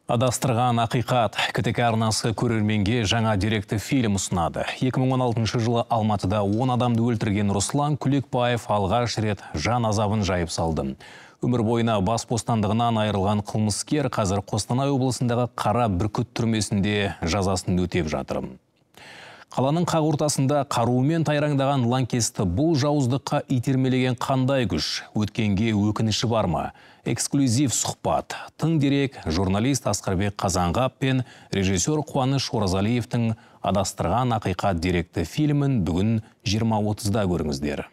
Адастырған ақиқат КТК арнасы көрерменге жаңа деректі фильм ұсынады. 2016 жылы Алматыда 10 адамды өлтірген Руслан Күлекбаев алғаш рет жан азабын жайып салды. Өмір бойына бас бостандығынан айырылған қылмыскер қазір Қостанай облысындағы Қара Бүркіт түрмесінде жазасын өтеп жатыр. Қаланың қақ ортасында қаруымен тайраңдаған лаңкесті бұл жауыздыққа итермелеген қандай күш? Өткенге өкініші бар ма? Эксклюзив сұхбат. Тың дерек журналист Асқарбек Қазанғап пен режиссер Қуаныш Оразалиевтің Адастырған ақиқат деректі фильмін бүгін 20:30-да көріңіздер.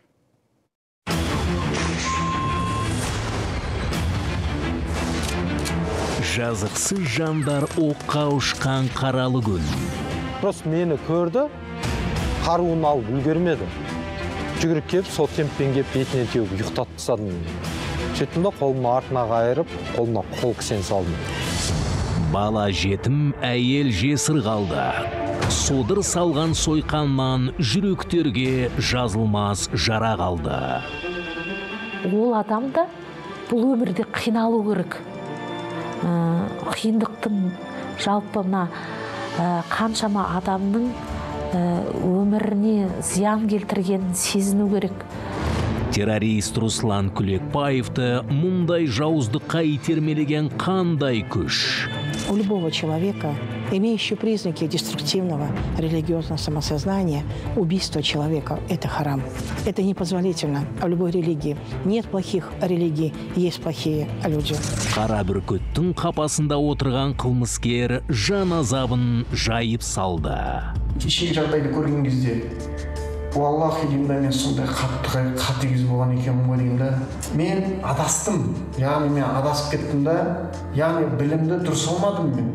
Жазықсыз жандар оққа ұшқан қаралы күн. Просто мені көрді, қаруын алып үлгермеді. Жүгіріп кеп, сол темппен кеп, бетіне теуіп ұйықтатып тастадым. Сөйттім де қолыма артына қайырып, қолыма қол кісен салдым. Бала жетім, әйел жесір қалды. Содыр салған сойқаннан жүректерге жазылмас жара қалды. Ол адамда бұл өмірде қиналу керек. Қиындықтың жалпына қаншама адамның өміріне зиян келтіргенін сезіну керек. Террорист Руслан Күлекбаевты мұндай жауыздыққа итермелеген қандай күш? У любого человека, имеющего признаки деструктивного религиозного самосознания, убийство человека – это харам. Это непозволительно в любой религии. Нет плохих религий, есть плохие люди. Қара Бүркіттің қапасында отырған қылмыскер жан азабын жайып салды. Кешегі жағдайды көрген кезде, Аллахи деймін да, мен сондай қатыгез болған екенмін ғой деймін да. Мен адастым, яғни мен адасып кеттім да, яғни білімді дұрыс алмадым мен.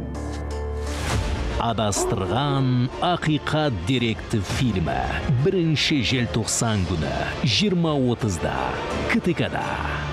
Адастырған ақиқат деректі фильмі 1 желтоқсан күні 20:30-да КТК-да.